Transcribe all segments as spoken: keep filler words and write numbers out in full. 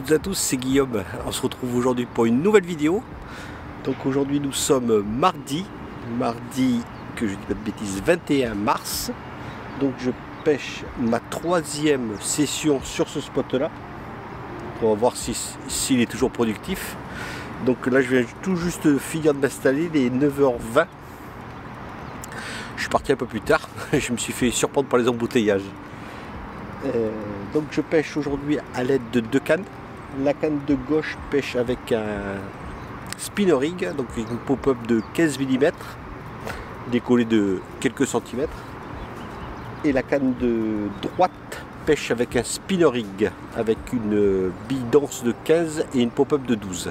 toutes et à tous, c'est Guillaume. On se retrouve aujourd'hui pour une nouvelle vidéo. Donc aujourd'hui nous sommes mardi, mardi que je dis pas de bêtises, vingt et un mars. Donc je pêche ma troisième session sur ce spot là. On va voir si, s'il est toujours productif. Donc là je viens tout juste finir de m'installer, les neuf heures vingt. Je suis parti un peu plus tard, je me suis fait surprendre par les embouteillages. Euh, donc je pêche aujourd'hui à l'aide de deux cannes. La canne de gauche pêche avec un spinner rig, donc une pop-up de quinze millimètres, décollée de quelques centimètres. Et la canne de droite pêche avec un spinner rig, avec une bille dense de quinze et une pop-up de douze.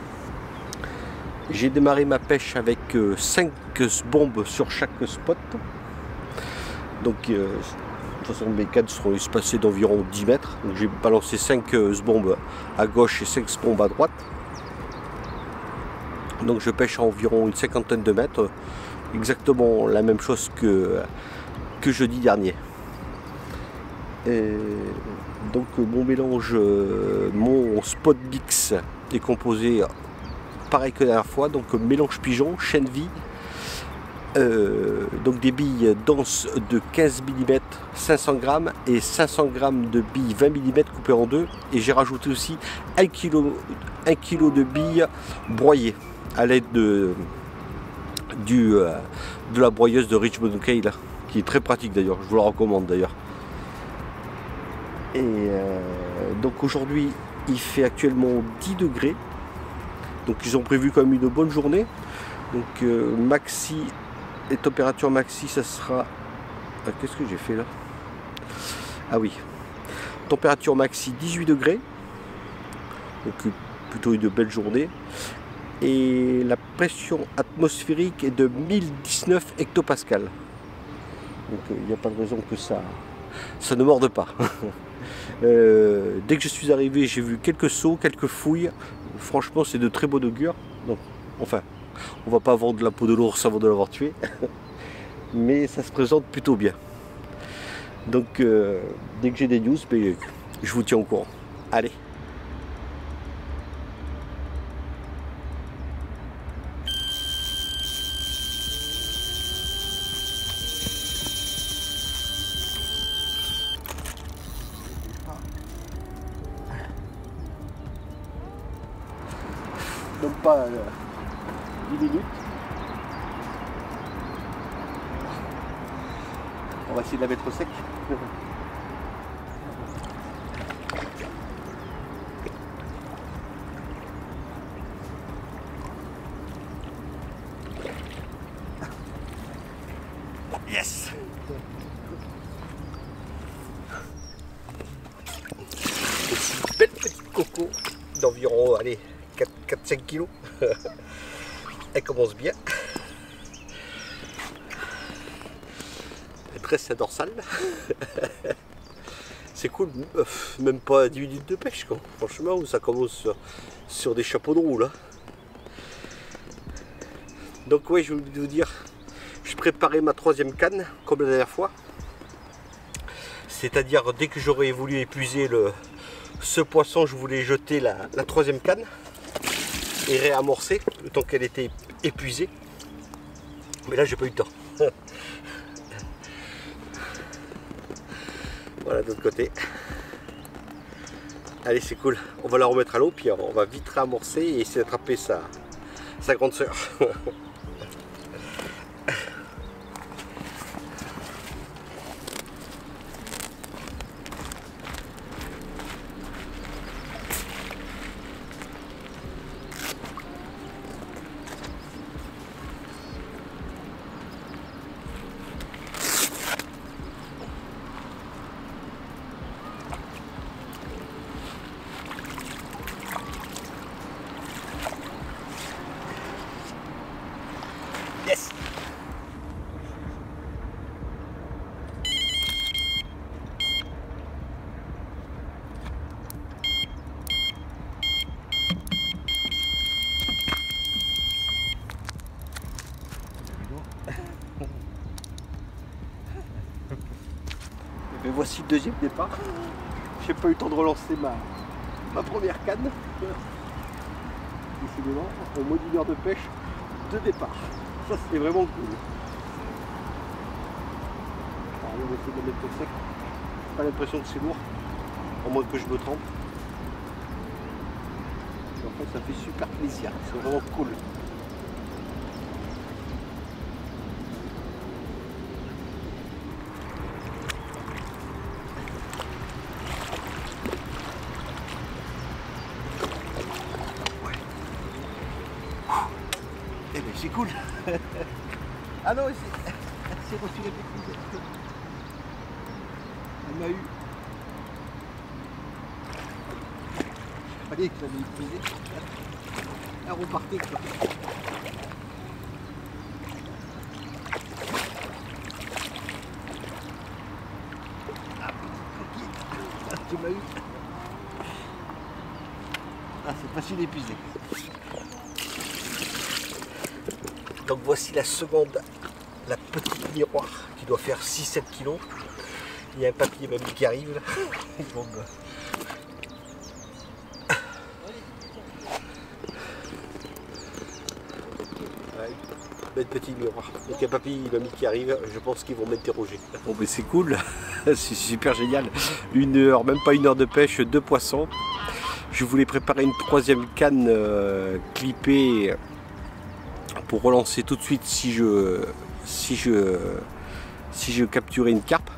J'ai démarré ma pêche avec cinq bombes sur chaque spot. Donc euh, de toute façon mes cannes seront espacées d'environ dix mètres. Donc j'ai balancé cinq bombes à gauche et cinq bombes à droite. Donc je pêche à environ une cinquantaine de mètres. Exactement la même chose que, que jeudi dernier. Et donc mon mélange, mon spot mix est composé pareil que la dernière fois. Donc mélange pigeon, chêne vie. Euh, donc des billes denses de quinze millimètres, cinq cents grammes et cinq cents grammes de billes vingt millimètres coupées en deux, et j'ai rajouté aussi un kilo de billes broyées à l'aide de, du, euh, de la broyeuse de Richmond Cale, qui est très pratique d'ailleurs, je vous la recommande d'ailleurs. Et euh, donc aujourd'hui il fait actuellement dix degrés, donc ils ont prévu quand même une bonne journée. Donc euh, maxi, les températures maxi, ça sera... Ah, qu'est-ce que j'ai fait là? Ah oui, température maxi dix-huit degrés, donc plutôt une belle journée. Et la pression atmosphérique est de mille dix-neuf hectopascales. Donc il n'y a pas de raison que ça, ça ne morde pas. euh, dès que je suis arrivé, j'ai vu quelques sauts, quelques fouilles. Franchement, c'est de très bon augure. Donc, enfin... on va pas vendre de la peau de l'ours avant de l'avoir tué, mais ça se présente plutôt bien. Donc euh, dès que j'ai des news, ben, je vous tiens au courant. Allez. Donc pas euh, dix minutes. On va essayer de la mettre au sec. Yes. Une belle petite coco d'environ, allez, quatre à cinq kilos. Elle commence bien. Elle tresse sa dorsale. C'est cool, même pas dix minutes de pêche quoi. Franchement, où ça commence sur, sur des chapeaux de roue là. Donc ouais, je voulais vous dire, je préparais ma troisième canne comme la dernière fois. C'est-à-dire dès que j'aurais voulu épuiser le, ce poisson, je voulais jeter la, la troisième canne et réamorcer le temps qu'elle était épuisée. Mais là j'ai pas eu le temps. Voilà, de l'autre côté. Allez, c'est cool, on va la remettre à l'eau, puis on va vite réamorcer et essayer d'attraper sa, sa grande sœur. Yes. Et voici le deuxième départ. J'ai pas eu le temps de relancer ma, ma première canne. Décidément, au moins d'une heure de pêche de départ. Ça c'est vraiment cool. Alors, on va essayer de le mettre au sec. Pas l'impression que c'est lourd, au moins que je me trempe. Et en fait, ça fait super plaisir, c'est vraiment cool. Eh bien c'est cool. Ah non, c'est reçu les petits. Elle m'a eu. Allez, que j'avais épuisé. Elle repartait quoi. Ah, petite tu m'as eu. Ah, c'est facile d'épuiser. Donc voici la seconde, la petite miroir qui doit faire six sept kilos. Il y a un papier même qui arrive là. Bon, bah. Ouais, belle petite miroir. Donc un papier mamie qui arrive, je pense qu'ils vont m'interroger. Bon mais c'est cool, c'est super génial. Une heure, même pas une heure de pêche, deux poissons. Je voulais préparer une troisième canne euh, clippée pour relancer tout de suite si je si je si je capturais une carpe.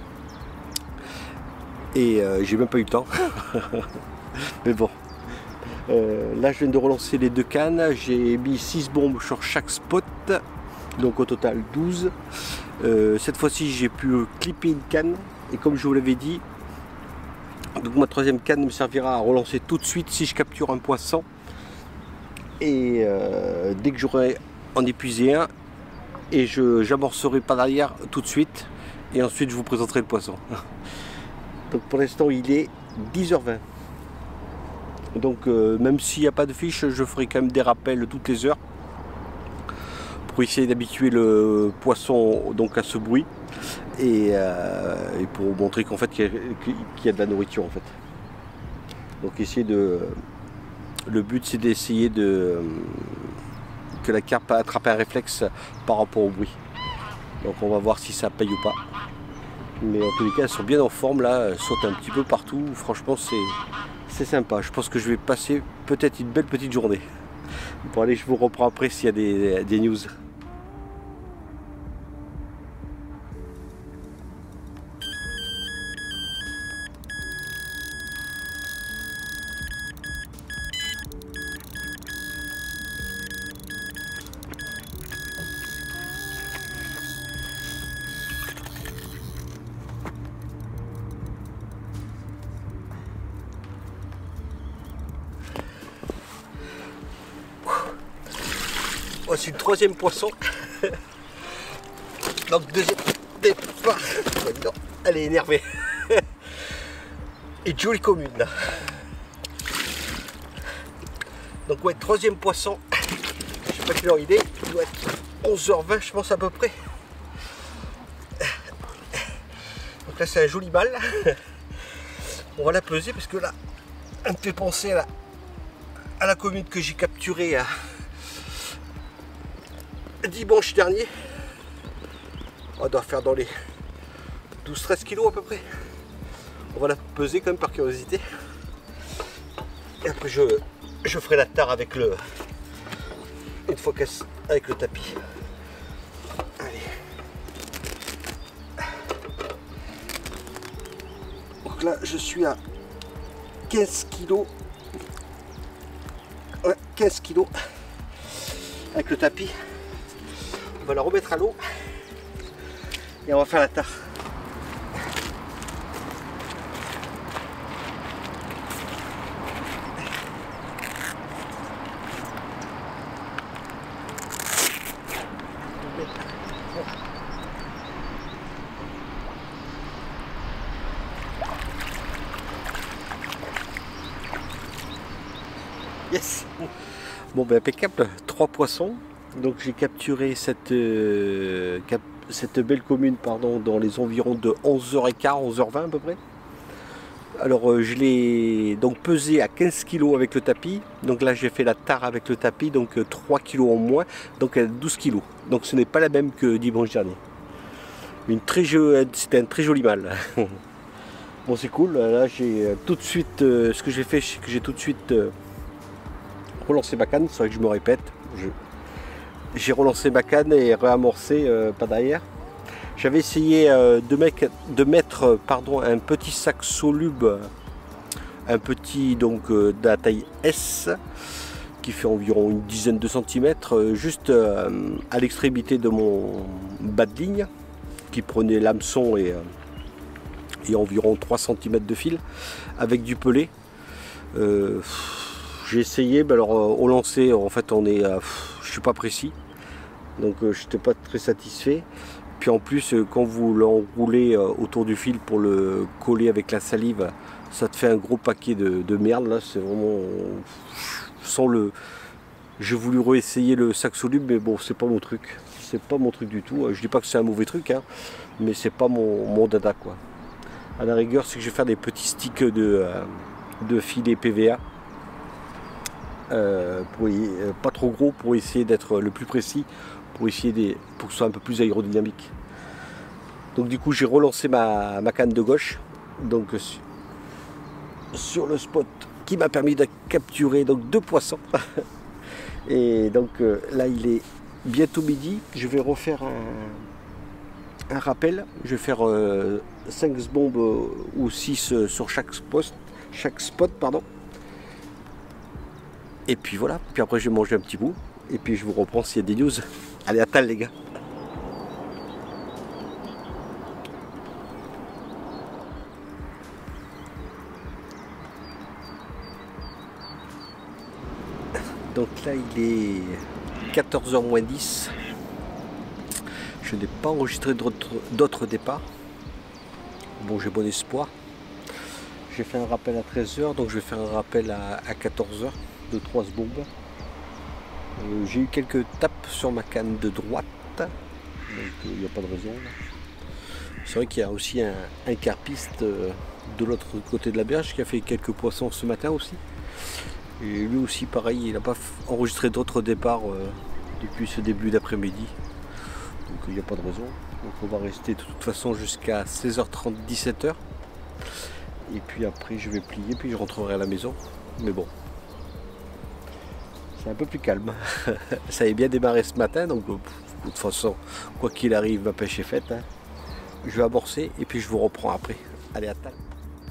Et euh, j'ai même pas eu le temps. Mais bon. Euh, là je viens de relancer les deux cannes. J'ai mis six bombes sur chaque spot. Donc au total douze. Euh, cette fois-ci j'ai pu clipper une canne. Et comme je vous l'avais dit, donc ma troisième canne me servira à relancer tout de suite si je capture un poisson. Et euh, dès que j'aurai en épuisé un, et je j'amorcerai pas derrière tout de suite. Et ensuite je vous présenterai le poisson. Donc pour l'instant il est dix heures vingt. Donc euh, même s'il n'y a pas de fiche, je ferai quand même des rappels toutes les heures pour essayer d'habituer le poisson donc à ce bruit et, euh, et pour montrer qu'en fait qu'il y, qu'il y a de la nourriture en fait. Donc essayer de le but c'est d'essayer de que la carpe attrape un réflexe par rapport au bruit. Donc on va voir si ça paye ou pas. Mais en tous les cas, elles sont bien en forme là, elles sautent un petit peu partout. Franchement, c'est sympa. Je pense que je vais passer peut-être une belle petite journée. Bon, allez, je vous reprends après s'il y a des, des news. Voici le troisième poisson. Donc deuxième départ. Non, elle est énervée. Et jolie commune là. Donc ouais, troisième poisson. Je sais pas quelle heure il est. Il doit être onze heures vingt je pense à peu près. Donc là c'est un joli mâle. On va la peser parce que là, elle me fait penser à la, à la commune que j'ai capturée à dimanche dernier. On doit faire dans les douze treize kilos à peu près. On va la peser quand même par curiosité. Et après je, je ferai la tare avec le une fois qu'elle avec le tapis. Allez. Donc là je suis à quinze kilos. Ouais, quinze kilos avec le tapis. On va la remettre à l'eau et on va faire la tare. Yes. Bon ben impeccable, trois poissons. Donc j'ai capturé cette, euh, cap, cette belle commune pardon, dans les environs de onze heures quinze, onze heures vingt à peu près. Alors euh, je l'ai donc pesé à quinze kilos avec le tapis. Donc là j'ai fait la tare avec le tapis, donc euh, trois kilos en moins, donc elle a douze kilos. Donc ce n'est pas la même que dimanche dernier. Une très jo- C'était un très joli mâle. Bon, c'est cool. Là j'ai euh, tout de suite, euh, ce que j'ai fait, c'est que j'ai tout de suite euh, relancé ma canne. C'est vrai que je me répète. Je... J'ai relancé ma canne et réamorcé euh, pas derrière. J'avais essayé euh, de, mec, de mettre euh, pardon, un petit sac soluble, un petit donc euh, de la taille S, qui fait environ une dizaine de centimètres, euh, juste euh, à l'extrémité de mon bas de ligne, qui prenait l'hameçon et, euh, et environ trois centimètres de fil, avec du pelé. Euh, J'ai essayé, mais alors euh, au lancer, en fait, on est, euh, je suis pas précis, donc euh, je n'étais pas très satisfait. Puis en plus, quand vous l'enroulez autour du fil pour le coller avec la salive, ça te fait un gros paquet de, de merde. Là, c'est vraiment sans le. J'ai voulu réessayer le sac soluble, mais bon, c'est pas mon truc. C'est pas mon truc du tout. Je dis pas que c'est un mauvais truc, hein, mais c'est pas mon, mon dada, quoi. À la rigueur, c'est que je vais faire des petits sticks de, de filet P V A. Euh, pour y, pas trop gros pour essayer d'être le plus précis, pour essayer des, pour que ce soit un peu plus aérodynamique. Donc du coup j'ai relancé ma, ma canne de gauche, donc sur le spot qui m'a permis de capturer donc deux poissons. Et donc euh, là il est bientôt midi, je vais refaire un, un rappel, je vais faire euh, cinq bombes euh, ou six euh, sur chaque spot, chaque spot pardon. Et puis voilà, puis après je vais manger un petit bout, et puis je vous reprends s'il y a des news. Allez, à tal les gars. Donc là il est quatorze heures moins dix. Je n'ai pas enregistré d'autres départs. Bon, j'ai bon espoir. J'ai fait un rappel à treize heures, donc je vais faire un rappel à, à quatorze heures de trois bombes. Euh, j'ai eu quelques tapes sur ma canne de droite, donc il euh, n'y a pas de raison. C'est vrai qu'il y a aussi un, un carpiste euh, de l'autre côté de la berge qui a fait quelques poissons ce matin aussi. Et lui aussi pareil, il n'a pas enregistré d'autres départs euh, depuis ce début d'après-midi. Donc il n'y a pas de raison. Donc on va rester de toute façon jusqu'à seize heures trente, dix-sept heures. Et puis après je vais plier, puis je rentrerai à la maison. Mais bon, c'est un peu plus calme. Ça avait bien démarré ce matin, donc de toute façon, quoi qu'il arrive, ma pêche est faite. Hein. Je vais amorcer et puis je vous reprends après. Allez, à table.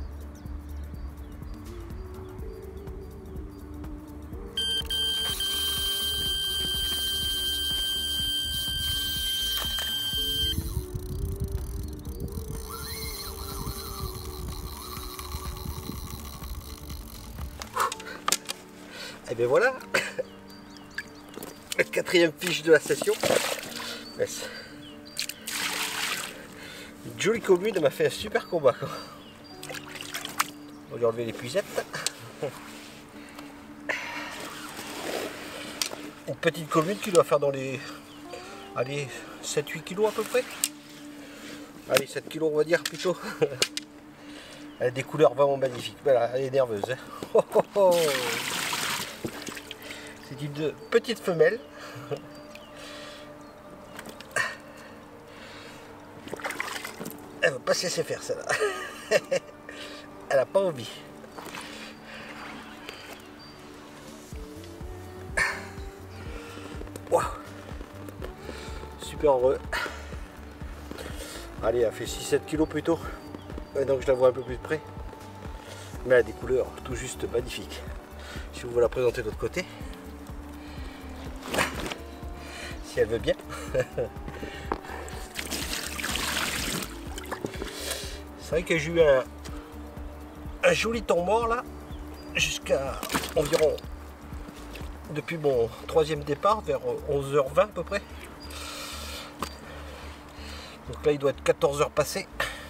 Et bien voilà, la quatrième fiche de la session. Yes. Une jolie commune m'a fait un super combat. Quoi. On va lui enlever les puisettes. Une petite commune qui doit faire dans les allez, sept huit kilos à peu près. Allez, sept kilos on va dire plutôt. Elle a des couleurs vraiment magnifiques. Voilà, elle est nerveuse. Hein. Oh, oh, oh. C'est une petite femelle. Elle va pas se laisser faire celle-là. Elle a pas envie. Wow. Super heureux. Allez, elle fait six sept kilos plutôt. Et donc je la vois un peu plus de près. Mais elle a des couleurs tout juste magnifiques. Si vous voulez la présenter de l'autre côté. Si elle veut bien. C'est vrai que j'ai eu un, un joli temps mort là, jusqu'à environ, depuis mon troisième départ, vers onze heures vingt à peu près. Donc là il doit être quatorze heures passées.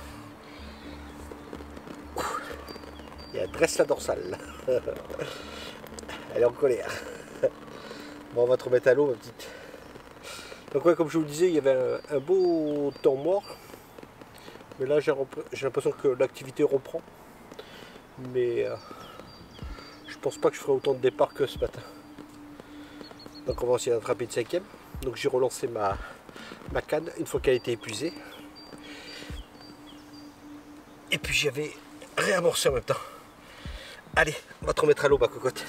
Et elle dresse la dorsale. Elle est en colère. Bon, on va te remettre à l'eau ma petite. Donc ouais, comme je vous le disais, il y avait un, un beau temps mort. Mais là j'ai l'impression que l'activité reprend. mais euh, je pense pas que je ferai autant de départ que ce matin. Donc on va essayer d'attraper une cinquième. Donc j'ai relancé ma, ma canne une fois qu'elle a été épuisée. Et puis j'avais réamorcé en même temps. Allez, on va te remettre à l'eau ma cocotte.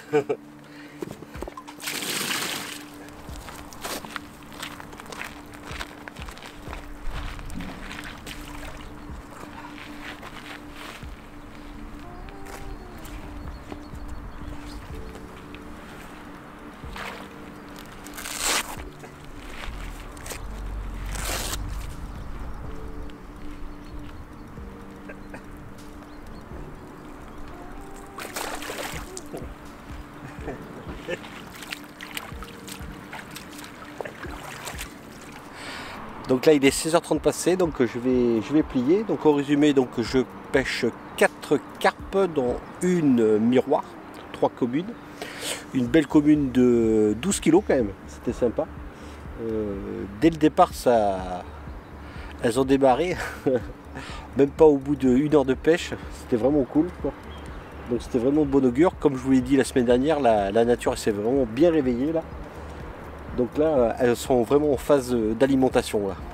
Donc là il est seize heures trente passé, donc je vais, je vais plier. Donc en résumé, donc je pêche quatre carpes dont une miroir, trois communes. Une belle commune de douze kilos quand même, c'était sympa. Euh, dès le départ, ça, elles ont démarré, même pas au bout d'une heure de pêche, c'était vraiment cool, quoi. Donc c'était vraiment bon augure. Comme je vous l'ai dit la semaine dernière, la, la nature s'est vraiment bien réveillée là. Donc là, elles sont vraiment en phase d'alimentation là.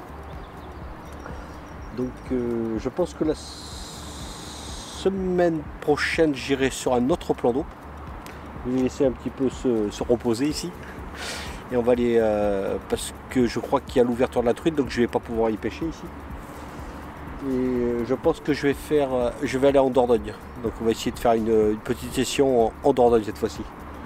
Donc euh, je pense que la semaine prochaine, j'irai sur un autre plan d'eau. Je vais laisser un petit peu se, se reposer ici. Et on va aller, euh, parce que je crois qu'il y a l'ouverture de la truite, donc je ne vais pas pouvoir y pêcher ici. Et je pense que je vais faire, je vais aller en Dordogne. Donc on va essayer de faire une, une petite session en, en Dordogne cette fois-ci.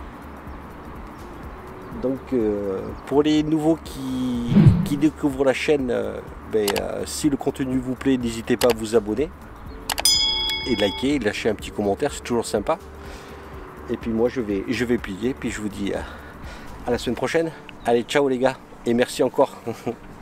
Donc euh, pour les nouveaux qui, qui découvrent la chaîne, euh, ben, euh, si le contenu vous plaît, n'hésitez pas à vous abonner et liker, et lâcher un petit commentaire, c'est toujours sympa. Et puis moi je vais, je vais plier, puis je vous dis euh, à la semaine prochaine. Allez, ciao les gars, et merci encore.